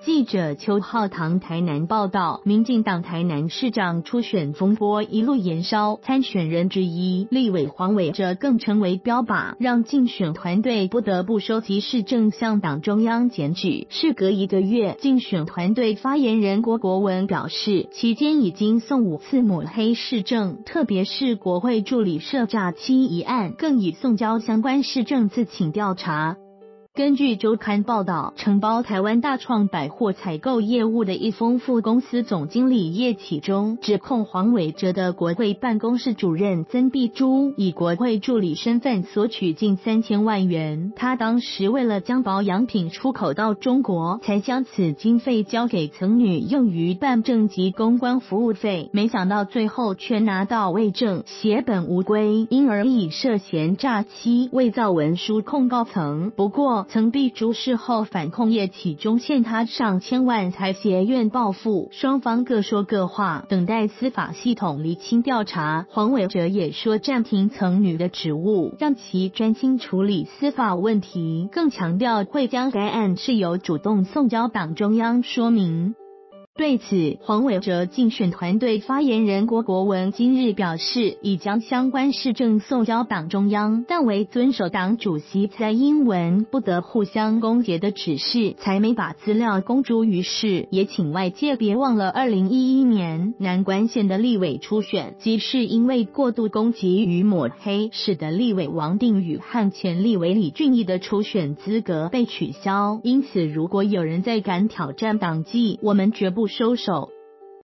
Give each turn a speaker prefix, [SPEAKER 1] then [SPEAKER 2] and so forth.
[SPEAKER 1] 记者邱浩堂台南报道，民进党台南市长初选风波一路延烧，参选人之一立委黄伟哲更成为标靶，让竞选团队不得不收集市政向党中央检举。事隔1个月，竞选团队发言人郭国文表示，期间已经送5次抹黑市政，特别是国会助理涉诈欺一案，更已送交相关市政自请调查。根据周刊报道，承包台湾大创百货采购业务的一丰富公司总经理叶启忠指控黄伟哲的国会办公室主任曾碧珠以国会助理身份索取近3000万元，他当时为了将保养品出口到中国，才将此经费交给曾女用于办证及公关服务费，没想到最后却拿到伪证，血本无归，因而以涉嫌诈欺伪造文书控告曾。不过曾碧珠事后反控叶启忠欠他上千万才协愿报复，双方各说各话，等待司法系统厘清调查。黄伟哲也说暂停曾女的职务，让其专心处理司法问题，更强调会将该案事由主动送交党中央说明。对此，黄伟哲竞选团队发言人郭国文今日表示，已将相关市政送交党中央，但为遵守党主席蔡英文不得互相攻讦的指示，才没把资料公诸于世。也请外界别忘了2011年南关县的立委初选，即是因为过度攻击与抹黑，使得立委王定宇和前立委李俊毅的初选资格被取消。因此，如果有人再敢挑战党纪，我们绝不收手。